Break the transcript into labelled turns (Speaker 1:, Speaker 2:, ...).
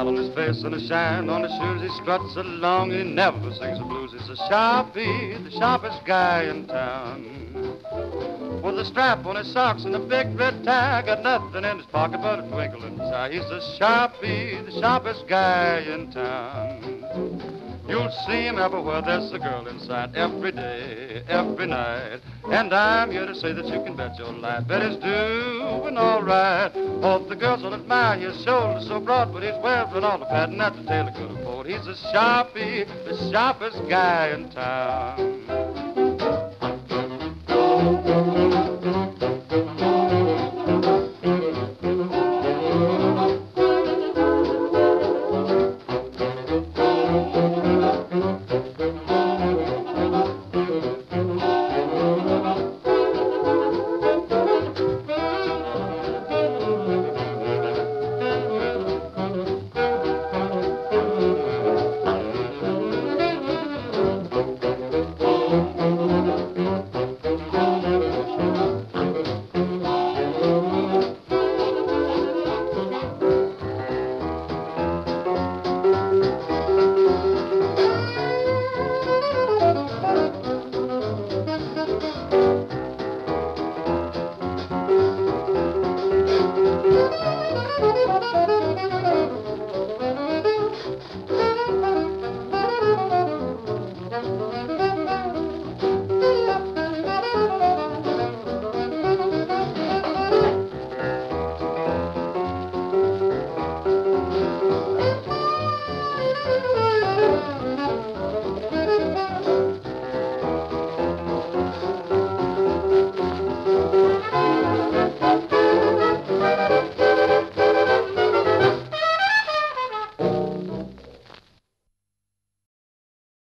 Speaker 1: smile on his face and a shine on his shoes. He struts along, he never sings the blues. He's a Sharpie, the sharpest guy in town. With a strap on his socks and a big red tie, got nothing in his pocket but a twinkle in his eye. He's a Sharpie, the sharpest guy in town. You'll see him everywhere there's a girl in sight, every day, every night. And I'm here to say that you can bet your life that he's doing all right. Both the girls will admire his shoulders so broad, but he's wearing all the pattern that the tailor could afford. He's a Sharpie, the sharpest guy in town.